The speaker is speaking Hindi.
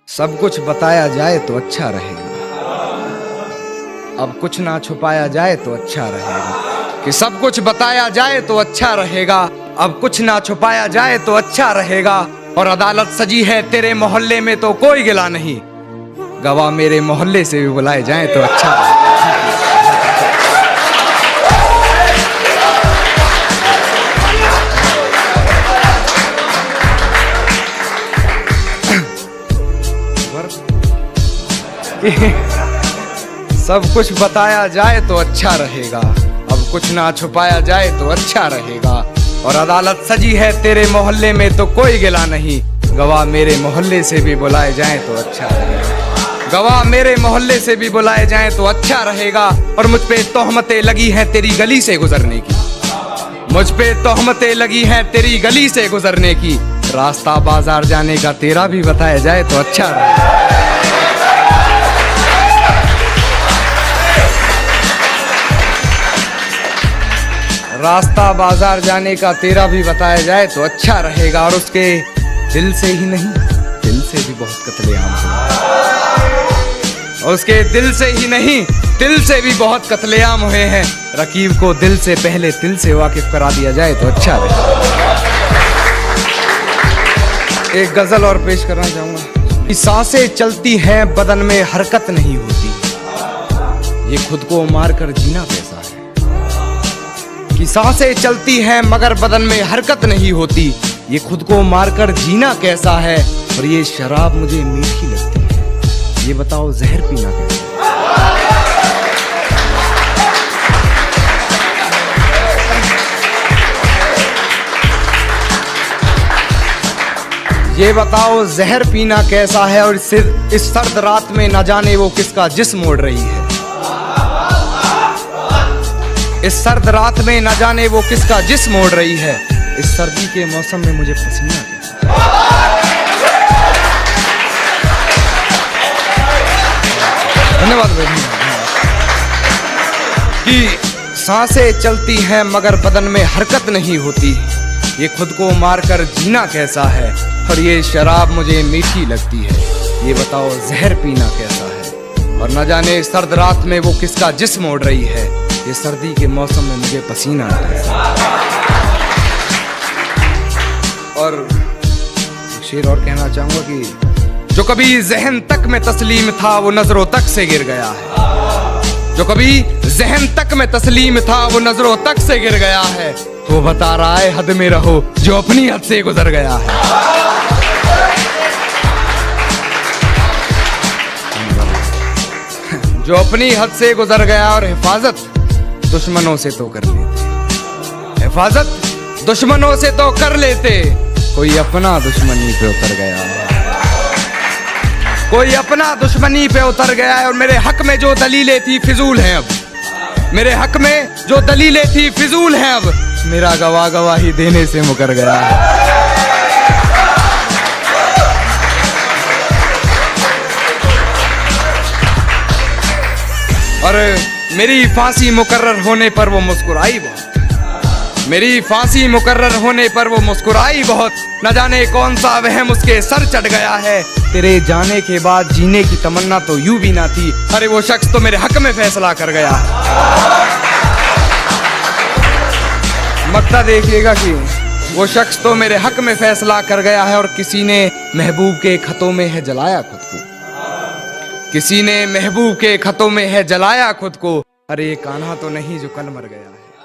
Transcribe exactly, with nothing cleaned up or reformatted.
सब कुछ बताया जाए तो अच्छा रहेगा, अब कुछ ना छुपाया जाए तो अच्छा रहेगा। कि सब कुछ बताया जाए तो अच्छा रहेगा, अब कुछ ना छुपाया जाए तो अच्छा रहेगा। और अदालत सजी है तेरे मोहल्ले में तो कोई गिला नहीं, गवाह मेरे मोहल्ले से भी बुलाए जाए तो अच्छा रहेगा। सब कुछ बताया जाए तो अच्छा रहेगा, अब कुछ ना छुपाया जाए तो अच्छा रहेगा। और अदालत सजी है तेरे मोहल्ले में तो कोई गिला नहीं, गवाह मेरे मोहल्ले से भी बुलाए जाए तो अच्छा रहेगा। गवाह मेरे मोहल्ले से भी बुलाए जाए तो अच्छा रहेगा। और मुझ पे तोहमतें लगी हैं तेरी गली से गुजरने की, मुझ पे तोहमतें लगी हैं तेरी गली से गुजरने की। रास्ता बाजार जाने का तेरा भी बताया जाए तो अच्छा रहेगा। रास्ता बाजार जाने का तेरा भी बताया जाए तो अच्छा रहेगा। और उसके दिल से ही नहीं, दिल से भी बहुत कत्लेआम हुए, उसके दिल से ही नहीं, दिल से भी बहुत कत्लेआम हुए हैं। रकीब को दिल से पहले दिल से वाकिफ करा दिया जाए तो अच्छा रहेगा। एक गजल और पेश करना चाहूंगा। सांसें चलती हैं बदन में हरकत नहीं होती, ये खुद को मारकर जीना कैसा है। कि सांसें चलती हैं मगर बदन में हरकत नहीं होती, ये खुद को मारकर जीना कैसा है। और ये शराब मुझे मीठी लगती है, ये बताओ जहर पीना कैसा है। ये बताओ जहर पीना कैसा है। और इस सर्द रात में न जाने वो किसका जिस्म ओढ़ रही है, इस सर्द रात में न जाने वो किसका जिस्म ओढ़ रही है। इस सर्दी के मौसम में मुझे पसीना धन्यवाद। कि सांसें चलती हैं मगर बदन में हरकत नहीं होती, ये खुद को मारकर जीना कैसा है। और ये शराब मुझे मीठी लगती है, ये बताओ जहर पीना कैसा है। और न जाने सर्द रात में वो किसका जिस्म ओढ़ रही है, ये सर्दी के मौसम में मुझे पसीना आता है। और एक शेर और कहना चाहूंगा कि जो कभी जहन तक में तस्लीम था वो नजरों तक से गिर गया है, जो कभी जहन तक में तस्लीम था वो नजरों तक से गिर गया है। वो बता रहा है हद में रहो जो अपनी हद से गुजर गया है। जो अपनी हद से गुजर गया। और हिफाजत दुश्मनों से तो कर लेते, हिफाजत दुश्मनों से तो कर लेते, कोई अपना दुश्मनी पे उतर गया है, कोई अपना दुश्मनी पे उतर गया है। और मेरे हक में जो दलीलें थी फिजूल हैं अब, मेरे हक में जो दलीलें थी फिजूल हैं अब, मेरा गवाह गवाही देने से मुकर गया है। और मेरी फांसी मुकर्रर होने पर वो मुस्कुराई बहुत, मेरी फांसी मुकर्रर होने पर वो मुस्कुराई बहुत। न जाने कौन सा वहम उसके सर चढ़ गया है, तेरे जाने के बाद जीने की तमन्ना तो यूं भी ना थी। अरे वो शख्स तो मेरे हक में फैसला कर गया है। मक्ता देखिएगा कि वो शख्स तो मेरे हक में फैसला कर गया है। और किसी ने महबूब के खतों में है जलाया खुद को, किसी ने महबूब के खतों में है जलाया खुद को। अरे ये कान्हा तो नहीं जो कल मर गया है।